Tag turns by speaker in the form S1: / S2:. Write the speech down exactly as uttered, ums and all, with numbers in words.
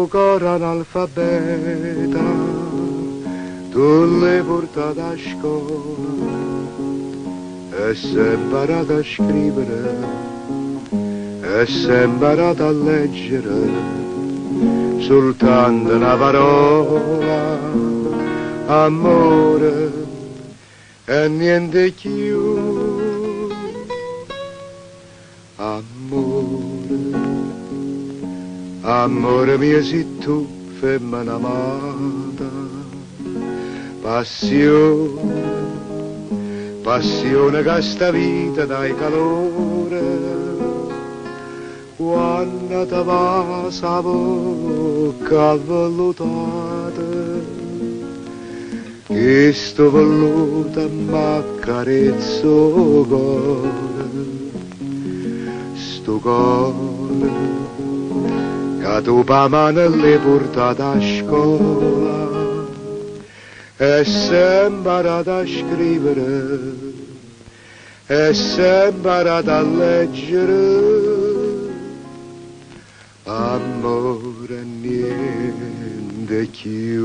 S1: sto coro analfabeta, tu l'hai portato a scuola e sei imparato a scrivere e sei imparato a leggere soltanto una parola, amore e niente più. Amore, amore mio, sei tu femmina amata, passione, passione che sta vita dai calore, quando ti va sa bocca vellutata, che sto velluta m'accarezzo cuore, sto cuore che tu pa mano l'hai portato a scuola e sei imparato a scrivere e sei imparato a leggere, amore niente più.